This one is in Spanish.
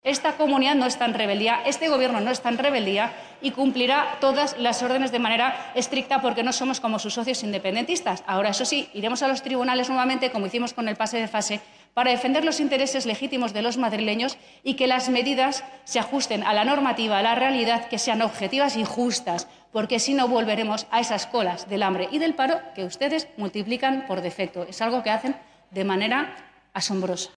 Esta comunidad no está en rebeldía, este Gobierno no está en rebeldía y cumplirá todas las órdenes de manera estricta porque no somos como sus socios independentistas. Ahora, eso sí, iremos a los tribunales nuevamente, como hicimos con el pase de fase, para defender los intereses legítimos de los madrileños y que las medidas se ajusten a la normativa, a la realidad, que sean objetivas y justas, porque si no volveremos a esas colas del hambre y del paro que ustedes multiplican por defecto. Es algo que hacen de manera asombrosa.